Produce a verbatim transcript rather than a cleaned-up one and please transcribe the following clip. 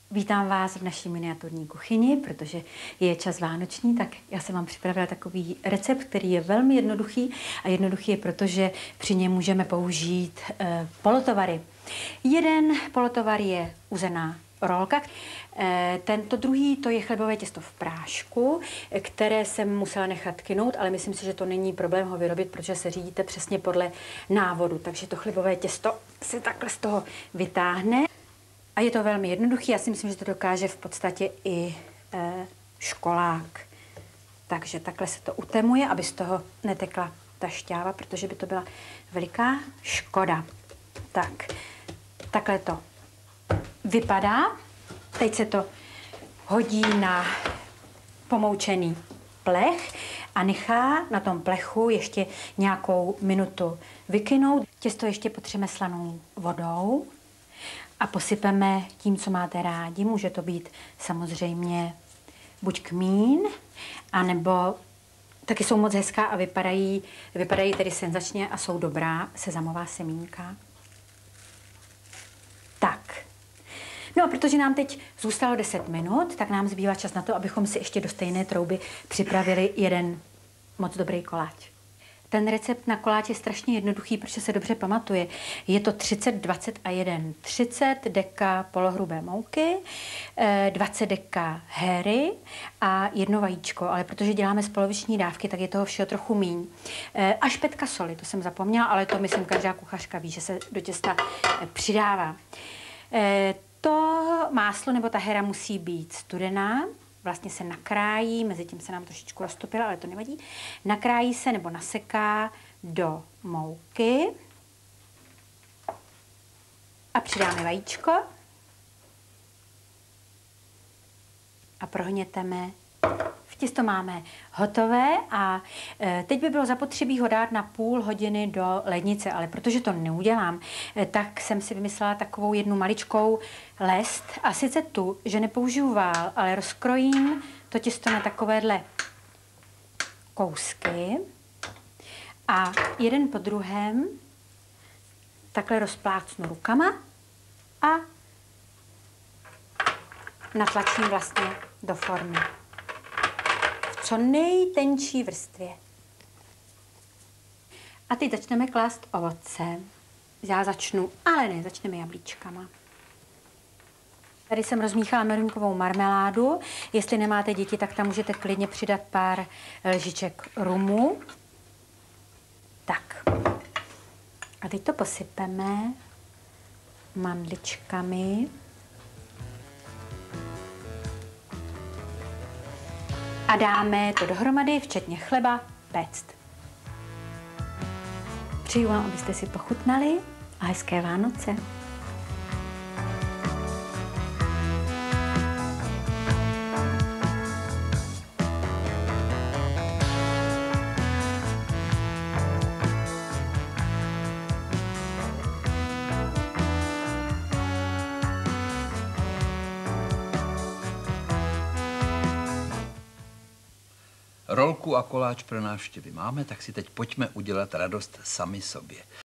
Vítám vás v naší miniaturní kuchyni, protože je čas vánoční, tak já jsem vám připravila takový recept, který je velmi jednoduchý a jednoduchý je proto, že při něm můžeme použít e, polotovary. Jeden polotovar je uzená rolka. E, tento druhý to je chlebové těsto v prášku, které jsem musela nechat kynout, ale myslím si, že to není problém ho vyrobit, protože se řídíte přesně podle návodu. Takže to chlebové těsto se takhle z toho vytáhne. A je to velmi jednoduché, já si myslím, že to dokáže v podstatě i e, školák. Takže takhle se to utemuje, aby z toho netekla ta šťáva, protože by to byla veliká škoda. Tak, takhle to vypadá. Teď se to hodí na pomoučený plech a nechá na tom plechu ještě nějakou minutu vykynout. Těsto ještě potřebujeme slanou vodou. A posypeme tím, co máte rádi. Může to být samozřejmě buď kmín, anebo taky jsou moc hezká a vypadají, vypadají tedy senzačně a jsou dobrá sezamová semínka. Tak. No a protože nám teď zůstalo deset minut, tak nám zbývá čas na to, abychom si ještě do stejné trouby připravili jeden moc dobrý koláč. Ten recept na koláč je strašně jednoduchý, protože se dobře pamatuje. Je to třicet, dvacet a jedna. třicet deka polohrubé mouky, dvacet deka héry a jedno vajíčko. Ale protože děláme z poloviční dávky, tak je toho všeho trochu míň. A špetka soli, to jsem zapomněla, ale to myslím každá kuchařka ví, že se do těsta přidává. To máslo nebo ta héra musí být studená. Vlastně se nakrájí, mezi tím se nám trošičku roztopila, ale to nevadí. Nakrájí se nebo naseká do mouky. A přidáme vajíčko. A prohněteme. V těsto máme hotové a e, teď by bylo zapotřebí ho dát na půl hodiny do lednice, ale protože to neudělám, e, tak jsem si vymyslela takovou jednu maličkou lest a sice tu, že nepoužiju vál, ale rozkrojím to těsto na takovéhle kousky a jeden po druhém takhle rozplácnu rukama a natlačím vlastně do formy. Co nejtenčí vrstvě. A teď začneme klást ovoce. Já začnu, ale ne, začneme jablíčkama. Tady jsem rozmíchala meruňkovou marmeládu. Jestli nemáte děti, tak tam můžete klidně přidat pár lžiček rumu. Tak. A teď to posypeme mandličkami. A dáme to dohromady, včetně chleba, péct. Přeju vám, abyste si pochutnali a hezké Vánoce. Rolku a koláč pro návštěvy máme, tak si teď pojďme udělat radost sami sobě.